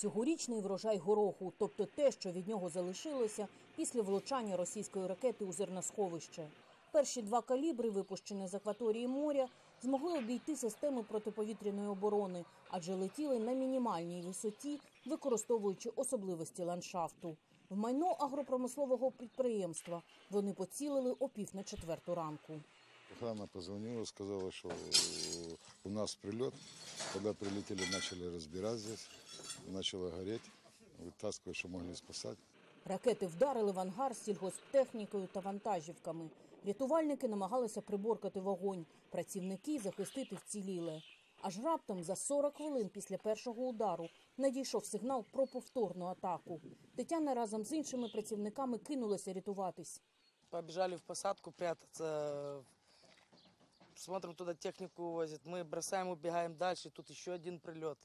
Цьогорічний врожай гороху, тобто те, що від нього залишилося після влучання російської ракети у зерносховище. Перші 2 калібри, випущені з акваторії моря, змогли обійти системи протиповітряної оборони, адже летіли на мінімальній висоті, використовуючи особливості ландшафту. В майно агропромислового підприємства вони поцілили о 3:45 ранку. Охрана позвонила, сказала, що у нас прильот. Коли прилетіли, почали розбирати здесь, почало горіти, витаскувати, що могли спасати. Ракети вдарили в ангар з сільгосптехнікою та вантажівками. Рятувальники намагалися приборкати вогонь, працівники захистити вціліле. Аж раптом за 40 хвилин після першого удару надійшов сигнал про повторну атаку. Тетяна разом з іншими працівниками кинулася рятуватись. Побежали в посадку прятаться. Смотрим, туда технику увозят. Мы бросаем, убегаем дальше. Тут еще один прилет.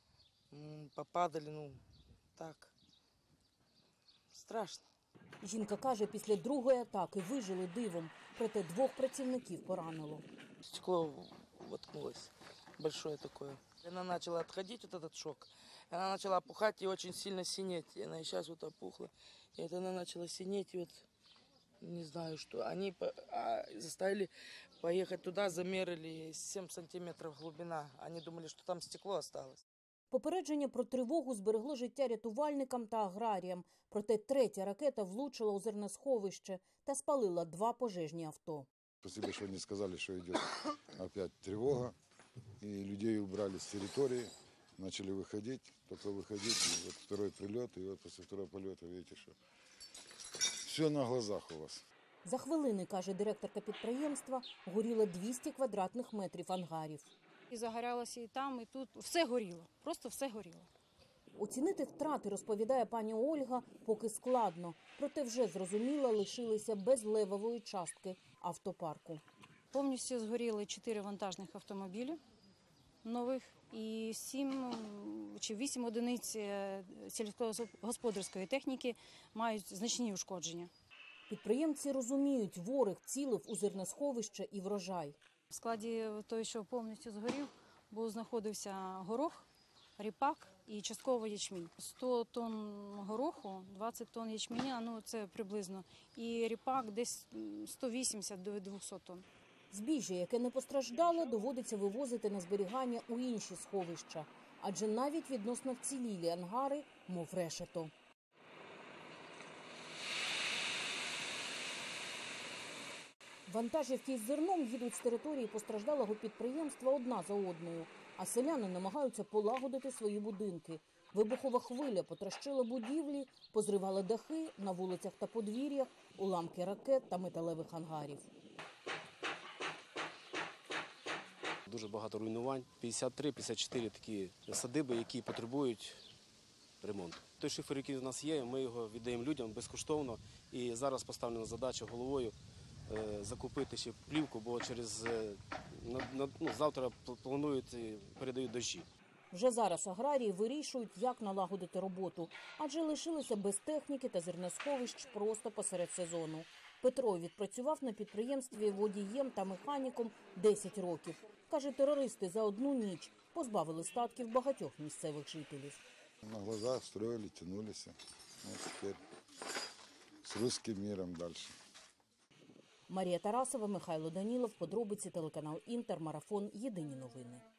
Попадали, так. Страшно. Жінка каже, після другої атаки вижили дивом, проте 2 працівників поранило. Стекло воткнулось, большое такое. Она начала отходить, вот этот шок. Она начала опухать и очень сильно синеть. И она и сейчас вот опухла. И это она начала синеть, и вот не знаю что. Они заставили поехать туда, замерили 7 сантиметров глубина. Они думали, что там стекло осталось. Попередження про тривогу зберегло життя рятувальникам та аграріям. Проте 3-я ракета влучила у зерносховище та спалила 2 пожежні авто. Спасибо, що вони сказали, що йде опять тривога. І людей убрали з території, почали виходити, тільки виходити. І от второй прильот, і от після второго прильоту, бачите, що все на глазах у вас. За хвилини, каже директорка підприємства, горіло 200 квадратних метрів ангарів. І загорялося і там, і тут. Все горіло, просто все горіло. Оцінити втрати, розповідає пані Ольга, поки складно. Проте вже зрозуміло, лишилися без левової частки автопарку. Повністю згоріли 4 вантажних автомобілі нових і 7 чи 8 одиниць сільськогосподарської техніки мають значні ушкодження. Підприємці розуміють, ворог цілив у зерносховище і врожай. В складі той, що повністю згорів, знаходився горох, ріпак і частково ячмінь. 100 тонн гороху, 20 тонн ячменя, це приблизно, і ріпак десь 180 до 200 тонн. Збіжжя, яке не постраждало, доводиться вивозити на зберігання у інші сховища, адже навіть відносно вцілілі ангари, мов решето. Вантажівки з зерном їдуть з території постраждалого підприємства одна за одною, а селяни намагаються полагодити свої будинки. Вибухова хвиля потрощила будівлі, позривала дахи на вулицях та подвір'ях, уламки ракет та металевих ангарів. Дуже багато руйнувань. 53-54 такі садиби, які потребують ремонту. Той шифер, який у нас є, ми його віддаємо людям безкоштовно. І зараз поставлена задача головою закупити ще плівку, бо завтра планують, передають дощі. Вже зараз аграрії вирішують, як налагодити роботу, адже лишилися без техніки та зерносховищ просто посеред сезону. Петро відпрацював на підприємстві водієм та механіком 10 років. Каже, терористи за одну ніч позбавили статків багатьох місцевих жителів. На глазах строїли, тянулися. Ось тепер з руським миром далі. Марія Тарасова, Михайло Данілов, подробиці, телеканал Інтер, Марафон, Єдині новини.